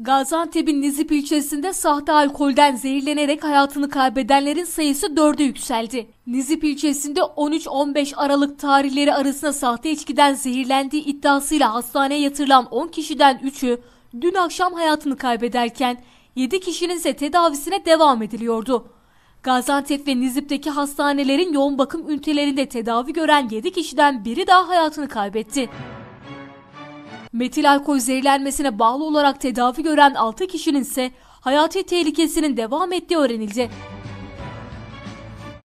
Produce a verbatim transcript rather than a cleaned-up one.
Gaziantep'in Nizip ilçesinde sahte alkolden zehirlenerek hayatını kaybedenlerin sayısı dörde yükseldi. Nizip ilçesinde on üç on beş Aralık tarihleri arasında sahte içkiden zehirlendiği iddiasıyla hastaneye yatırılan on kişiden üçü dün akşam hayatını kaybederken yedi kişinin ise tedavisine devam ediliyordu. Gaziantep ve Nizip'teki hastanelerin yoğun bakım ünitelerinde tedavi gören yedi kişiden biri daha hayatını kaybetti. Metil alkol zehirlenmesine bağlı olarak tedavi gören altı kişinin ise hayati tehlikesinin devam ettiği öğrenildi.